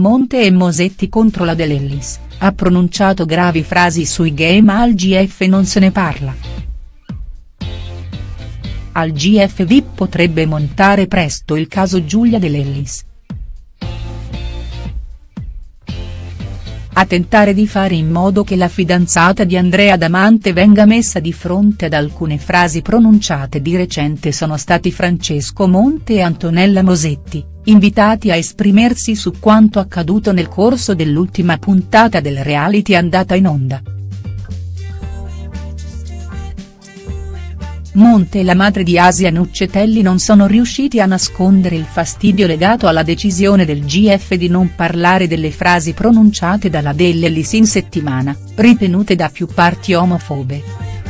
Monte e Mosetti contro la De Lellis, ha pronunciato gravi frasi sui gay ma al GF non se ne parla. Al GF VIP potrebbe montare presto il caso Giulia De Lellis. A tentare di fare in modo che la fidanzata di Andrea Damante venga messa di fronte ad alcune frasi pronunciate di recente sono stati Francesco Monte e Antonella Mosetti, invitati a esprimersi su quanto accaduto nel corso dell'ultima puntata del reality andata in onda. Monte e la madre di Asia Nuccetelli non sono riusciti a nascondere il fastidio legato alla decisione del GF di non parlare delle frasi pronunciate dalla De Lellis in settimana, ritenute da più parti omofobe.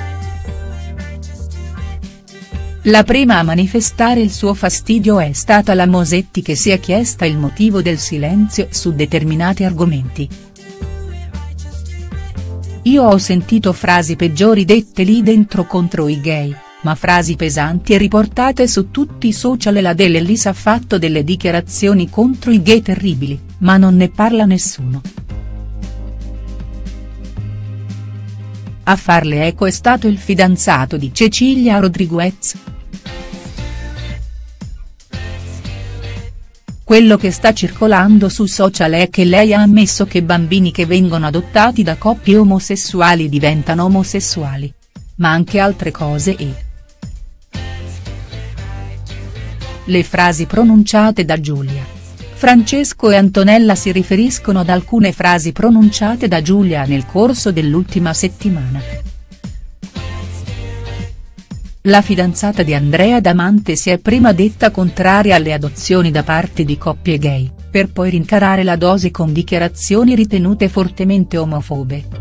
La prima a manifestare il suo fastidio è stata la Mosetti, che si è chiesta il motivo del silenzio su determinati argomenti. Io ho sentito frasi peggiori dette lì dentro contro i gay, ma frasi pesanti e riportate su tutti i social e la De Lellis ha fatto delle dichiarazioni contro i gay terribili, ma non ne parla nessuno. A farle eco è stato il fidanzato di Cecilia Rodriguez. Quello che sta circolando su social è che lei ha ammesso che bambini che vengono adottati da coppie omosessuali diventano omosessuali. Ma anche altre cose e. Le frasi pronunciate da Giulia. Francesco e Antonella si riferiscono ad alcune frasi pronunciate da Giulia nel corso dell'ultima settimana. La fidanzata di Andrea Damante si è prima detta contraria alle adozioni da parte di coppie gay, per poi rincarare la dose con dichiarazioni ritenute fortemente omofobe.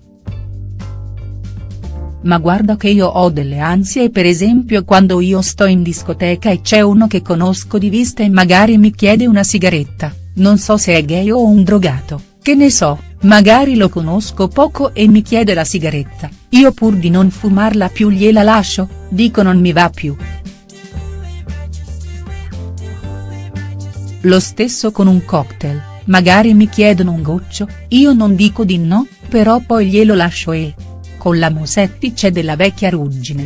Ma guarda che io ho delle ansie, per esempio quando io sto in discoteca e c'è uno che conosco di vista e magari mi chiede una sigaretta, non so se è gay o un drogato, che ne so, magari lo conosco poco e mi chiede la sigaretta, io pur di non fumarla più gliela lascio, dico non mi va più. Lo stesso con un cocktail, magari mi chiedono un goccio, io non dico di no, però poi glielo lascio e. Con la Mosetti c'è della vecchia ruggine.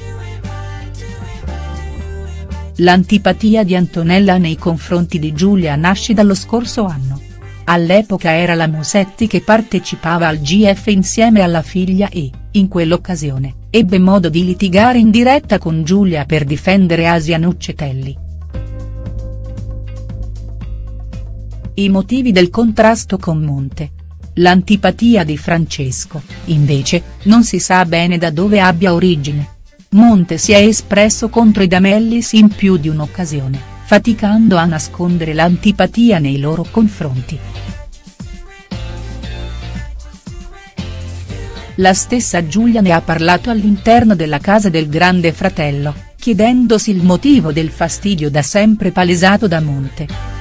L'antipatia di Antonella nei confronti di Giulia nasce dallo scorso anno. All'epoca era la Mosetti che partecipava al GF insieme alla figlia e, in quell'occasione, ebbe modo di litigare in diretta con Giulia per difendere Asia Nuccetelli. I motivi del contrasto con Monte. L'antipatia di Francesco, invece, non si sa bene da dove abbia origine. Monte si è espresso contro i De Lellis in più di un'occasione, faticando a nascondere l'antipatia nei loro confronti. La stessa Giulia ne ha parlato all'interno della casa del Grande Fratello, chiedendosi il motivo del fastidio da sempre palesato da Monte.